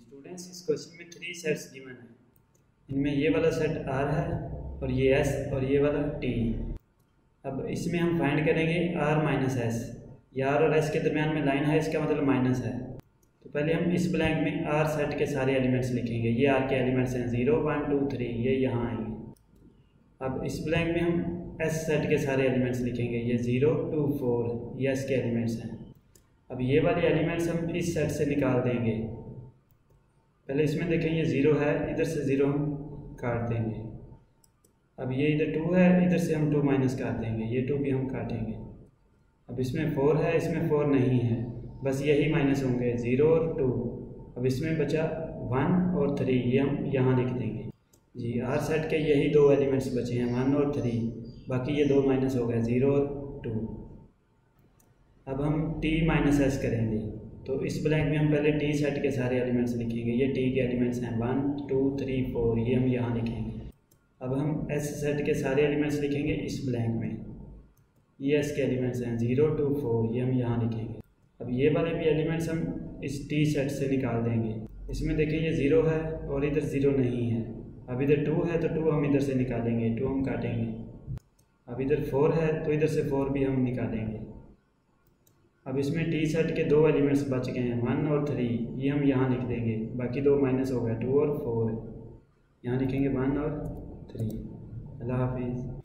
Students, इस question में 3 sets given है। इनमें ये वाला सेट R है और ये S और ये वाला T। अब इसमें हम फाइंड करेंगे R माइनस S। ये R और S के दरमियान में लाइन है, इसका मतलब माइनस है। तो पहले हम इस ब्लैंक में R सेट के सारे एलिमेंट्स लिखेंगे। ये R के एलिमेंट्स हैं 0 1 2 3, ये यहाँ आएंगे। अब इस ब्लैंक में हम S सेट के सारे एलिमेंट्स लिखेंगे। ये 0 2 4, ये S के एलिमेंट्स हैं। अब ये वाले एलिमेंट्स हम इस सेट से निकाल देंगे। पहले इसमें देखें, ये 0 है, इधर से 0 हम काट देंगे। अब ये इधर 2 है, इधर से हम 2 माइनस काट देंगे, ये 2 भी हम काटेंगे। अब इसमें 4 है, इसमें 4 नहीं है, बस यही माइनस होंगे 0 और 2। अब इसमें बचा 1 और 3, ये हम यहाँ लिख देंगे। जी, R सेट के यही 2 एलिमेंट्स बचे हैं 1 और 3, बाकी ये 2 माइनस हो गए 0 और 2। अब हम T माइनस S करेंगे। तो इस ब्लैंक में हम पहले T सेट के सारे एलिमेंट्स लिखेंगे। ये T के एलिमेंट्स हैं 1 2 3 4, ये हम यहाँ लिखेंगे। अब हम S सेट के सारे एलिमेंट्स लिखेंगे इस ब्लैंक में। ये S के एलिमेंट्स हैं 0 2 4, ये हम यहाँ लिखेंगे। अब ये वाले भी एलिमेंट्स हम इस T सेट से निकाल देंगे। इसमें देखें, ये 0 है और इधर 0 नहीं है। अब इधर 2 है तो 2 हम इधर से निकालेंगे, 2 हम काटेंगे। अब इधर 4 है तो इधर से 4 भी हम निकालेंगे। अब इसमें T सेट के 2 एलिमेंट्स बच गए हैं 1 और 3, ये हम यहाँ लिख देंगे। बाकी 2 माइनस हो गए 2 और 4, यहाँ लिखेंगे 1 और 3। अल्लाह हाफिज़।